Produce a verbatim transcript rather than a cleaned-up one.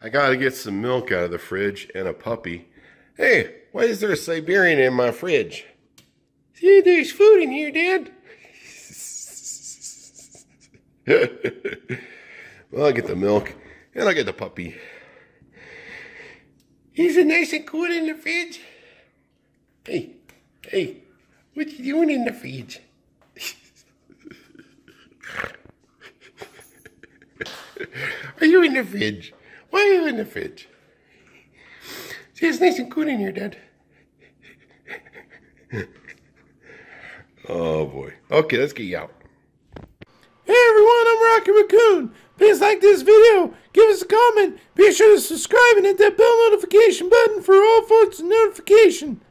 I gotta get some milk out of the fridge and a puppy. Hey, why is there a Siberian in my fridge? See, there's food in here, Dad. Well, I'll get the milk and I'll get the puppy. Is it nice and cool in the fridge? Hey, hey, what you doing in the fridge? Are you in the fridge? Why are you in the fridge? See, it's nice and cool in here, Dad. Oh, boy. Okay, let's get you out. Hey, everyone, I'm Rocky Raccoon. Please like this video, give us a comment, be sure to subscribe and hit that bell notification button for all sorts of notification.